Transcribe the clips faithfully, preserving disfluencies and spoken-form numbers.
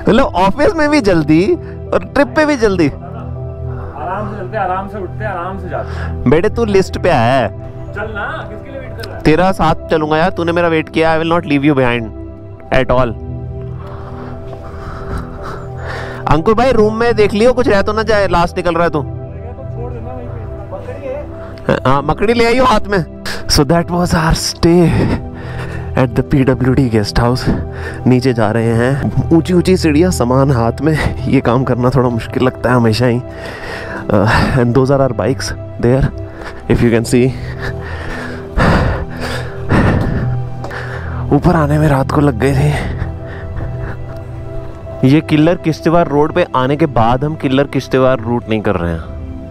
मतलब ऑफिस में भी जल्दी और ट्रिप पे भी जल्दी। आराम से चलते, आराम से उठते, आराम से जाते। बेटे तू लिस्ट पे आया है, चल ना, किसके लिए वेट कर रहा है? तेरा साथ चलूंगा यार, तूने मेरा वेट किया, I will not leave you behind at all. Ankur भाई रूम में देख लियो कुछ रह तो ना जाए, लास्ट निकल रहा है तू। छोड़ देना वहीं पे, मकड़ी है। हाँ मकड़ी ले आइयो हाथ में। So that was our stay at the PWD guest house. नीचे जा रहे हैं, ऊंची ऊंची सीढ़ियाँ, सामान हाथ में, ये काम करना थोड़ा मुश्किल लगता है हमेशा ही। And those are our bikes there if you can see. ऊपर आने में रात को लग गई थी। ये किल्लर किश्तवाड़ रोड पे आने के बाद हम किल्लर किश्तवाड़ रूट नहीं कर रहे हैं,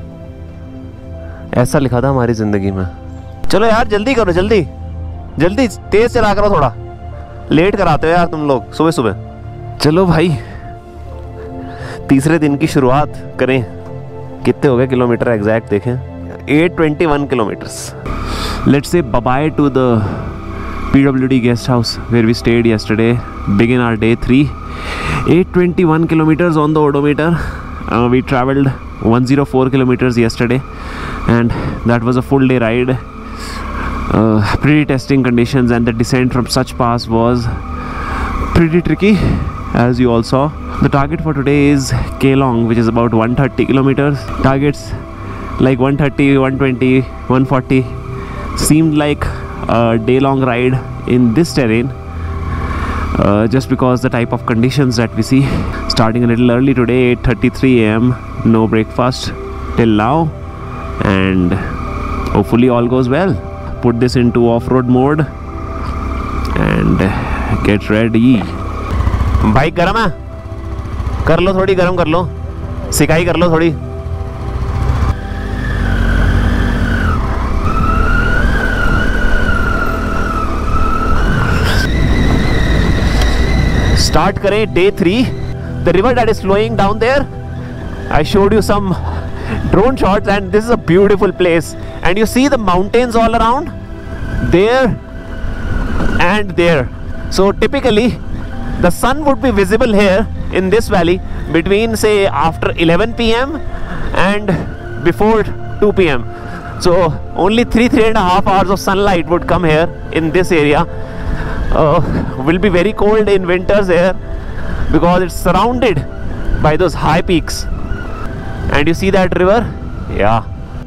ऐसा लिखा था हमारी जिंदगी में। चलो यार जल्दी करो, जल्दी जल्दी, तेज चला करो, थोड़ा लेट कराते हो यार तुम लोग सुबह सुबह। चलो भाई तीसरे दिन की शुरुआत करें। कितने हो गए किलोमीटर एग्जैक्ट देखें, at twenty one kilometres. Let's say bye to the PWD guest house where we stayed yesterday. Begin our day three. eight twenty-one kilometers on the odometer. Uh, we traveled one oh four kilometers yesterday, and that was a full day ride. Uh, pretty testing conditions, and the descent from such pass was pretty tricky, as you all saw. The target for today is Kelong, which is about one thirty kilometers. Targets like one thirty, one twenty, one forty seemed like a day-long ride in this terrain, uh, just because the type of conditions that we see. Starting a little early today, eight thirty-three a m No breakfast till now, and hopefully all goes well. Put this into off-road mode and get ready. Bike गरम है, कर लो थोड़ी, गरम कर लो, सिकाई कर लो थोड़ी। Start करें day three. The river that is flowing down there, I showed you some drone shots, and this is a beautiful place, and you see the mountains all around there and there. So typically the sun would be visible here in this valley between say after eleven p m and before two p m So only three three and a half hours of sunlight would come here in this area. Uh, will be very cold in winters here because it's surrounded by those high peaks. And you see that river? Yeah.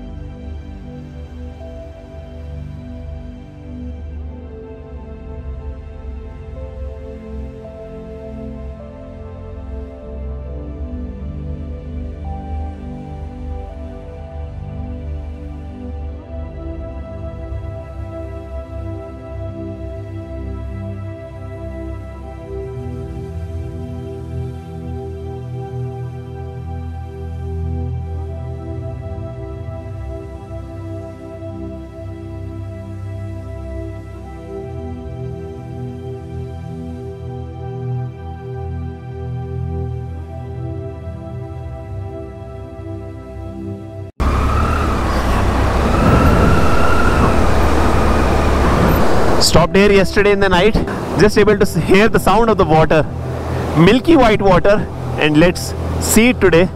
Stopped here yesterday in the night, just able to hear the sound of the water, milky white water, and let's see it today.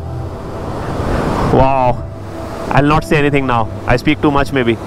Wow, I'll not say anything now, I speak too much maybe.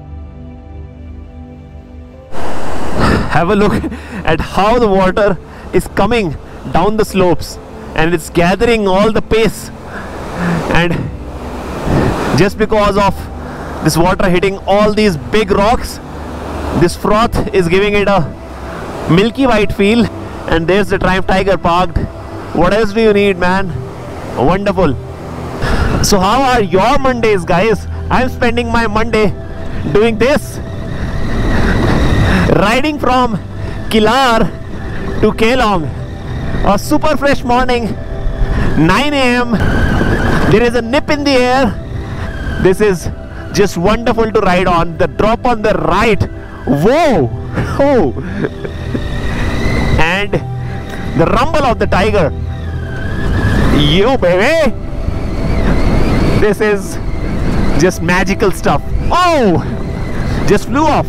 Have a look at how the water is coming down the slopes and it's gathering all the pace, and just because of this water hitting all these big rocks, this froth is giving it a milky white feel. And there's the Triumph Tiger parked. What else do you need, man? Wonderful. So how are your Mondays, guys? I'm spending my Monday doing this, riding from Kilar to Kelong. A super fresh morning, nine A M There is a nip in the air. This is just wonderful to ride on. The drop on the right, whoa, oh. And the rumble of the tiger, yo baby, this is just magical stuff. Oh, just flew off.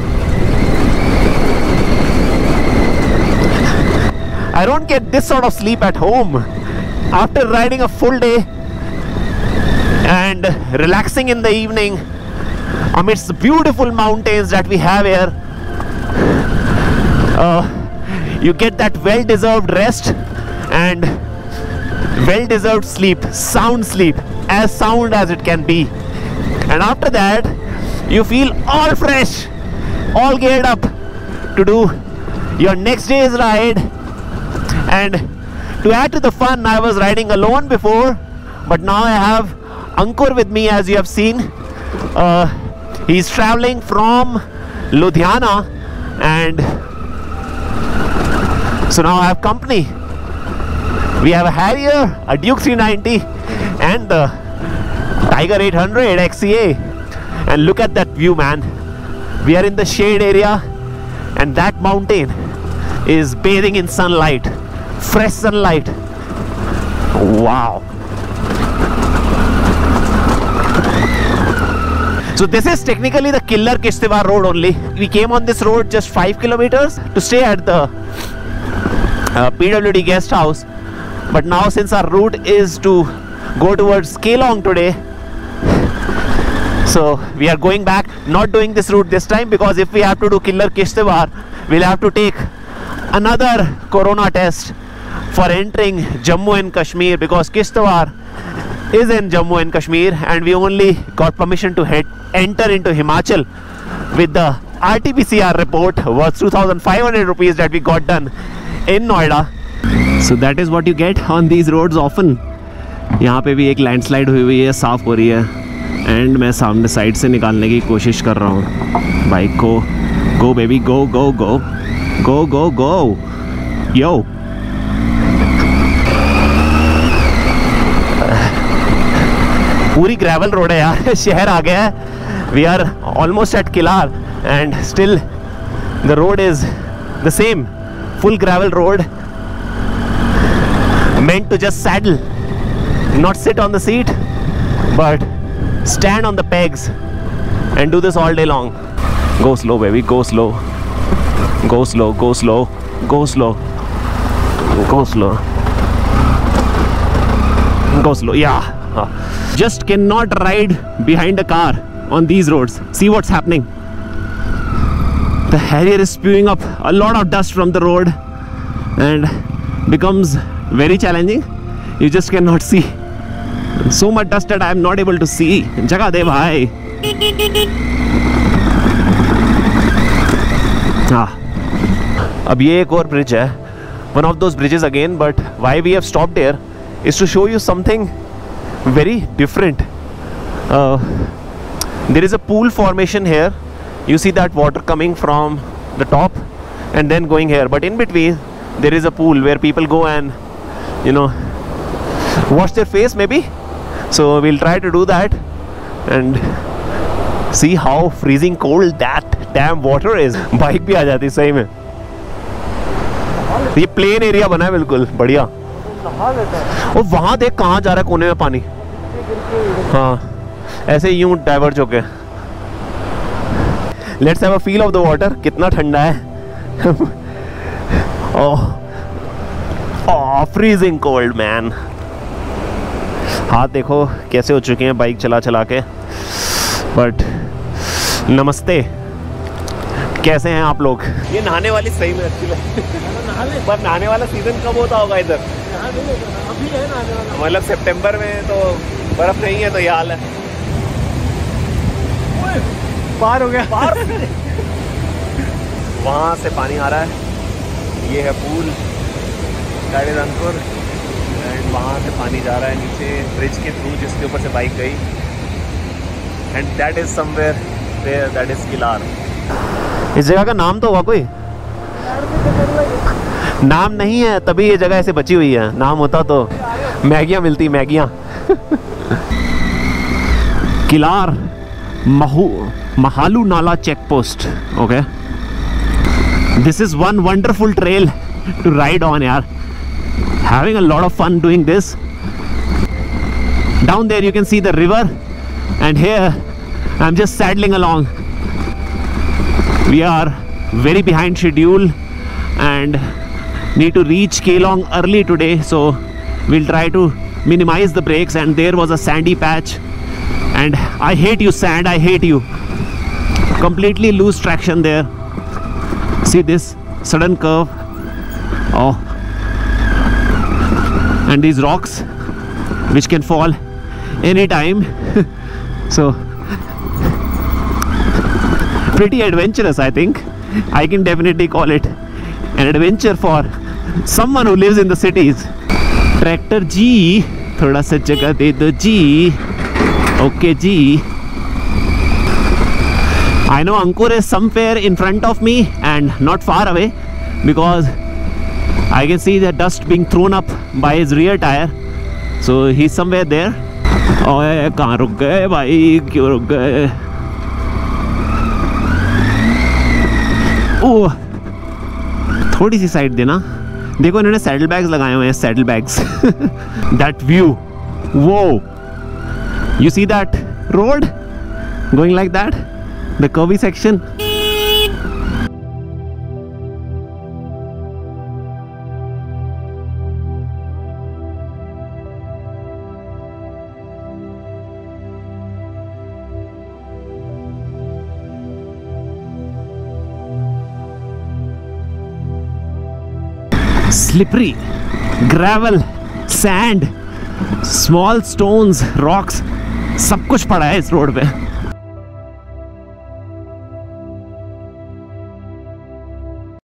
I don't get this sort of sleep at home after riding a full day and relaxing in the evening amidst the beautiful mountains that we have here. Uh, you get that well-deserved rest and well-deserved sleep, sound sleep, as sound as it can be. And after that, you feel all fresh, all geared up to do your next day's ride. And to add to the fun, I was riding alone before, but now I have Ankur with me, as you have seen. Uh, he's traveling from Ludhiana, and so now I have company. We have a Harrier, a Duke three ninety, and the Tiger eight hundred X C A. And look at that view, man. We are in the shade area, and that mountain is bathing in sunlight, fresh sunlight. Wow. So this is technically the Killer Kishtewar road only. We came on this road just five kilometers to stay at the uh, P W D guest house. But now, since our route is to go towards Kelong today, so we are going back, not doing this route this time, because if we have to do Killer Kishtewar, we'll have to take another corona test for entering Jammu and Kashmir, because Kishtewar is in Jammu and Kashmir, and we only got permission to head, enter into Himachal with the R T P C R report worth two thousand five hundred rupees that we got done in Noida. So that is what you get on these roads often. यहाँ पे भी एक landslide हुई हुई है, साफ हो रही है, एंड मैं सामने साइड से निकालने की कोशिश कर रहा हूँ बाइक को. Go baby, go go go go go go yo. पूरी ग्रेवल रोड है यार. शहर आ गया है. We are almost at Killar and still the road is the same, full gravel road, meant to just saddle, not sit on the seat, but stand on the pegs and do this all day long. Go slow, baby, go slow, go slow, go slow, go slow, go slow, go slow. Yeah, just cannot ride behind a car on these roads. See what's happening. The Harrier is spewing up a lot of dust from the road and becomes very challenging. You just cannot see. So much dust that I am not able to see. Jagah de bhai. Ah. अब ये एक और bridge है. One of those bridges again, but why we have stopped here is to show you something very different. Uh, there is a pool formation here. You see that water coming from the top and then going here, but in between there is a pool where people go and, you know, wash their face maybe. So we'll try to do that and see how freezing cold that damn water is. Bike भी आ जाती सही में. ये plain area बना है बिल्कुल बढ़िया. और वहां देख कहाँ जा रहा है कोने में पानी. हाँ, ऐसे यूं डाइवर्ज होके. Let's have a feel of the water. कितना ठंडा है. Oh, oh, freezing cold man. हाथ देखो कैसे हो चुके हैं बाइक चला चला के. बट नमस्ते. कैसे हैं आप लोग? ये नहाने वाली सही में अच्छी लगती है, पर नहाने वाला सीजन कब होता होगा इधर? अभी है नहाने वाला, मतलब सितंबर में तो बर्फ नहीं है, तो ये हाल है। पार हो गया, पार वहाँ से पानी आ रहा है, ये है पूल गाड़ीदानपुर, एंड वहाँ से पानी जा रहा है नीचे ब्रिज के थ्रू जिसके ऊपर से बाइक गई, and that is somewhere there, that is Killar. इस जगह का नाम तो हुआ कोई? नाम नहीं है, तभी ये जगह ऐसे बची हुई है। नाम होता तो मैगियाँ मिलती, मैगियाँ। किलार महू महालू नाला check post. Okay, this is one wonderful trail to ride on यार, having a lot of fun doing this. Down there you can see the river, and here I'm just saddling along. We are very behind schedule and need to reach Kelong early today, so we'll try to minimize the breaks. And there was a sandy patch, and I hate you sand, I hate you. Completely lose traction there. See this sudden curve. Oh, and these rocks which can fall anytime. So pretty adventurous, I think. I can definitely call it an adventure for someone who lives in the cities. Tractor जी, थोड़ा सा जगह दे दो जी। Okay ji. I know Ankur is somewhere in front of me and not far away, because I can see the dust being thrown up by his rear tire, so he's somewhere there. ओए कहाँ रुक गए भाई, क्यों रुक गए? ओह, थोड़ी सी side देना। देखो इन्होंने सैडल बैग्स लगाए हुए हैं, सैडल बैग्स। दैट व्यू, वो you see that road going like that, the curvy section. Slippery, gravel, sand, small stones, rocks, सब कुछ पड़ा है इस रोड पे।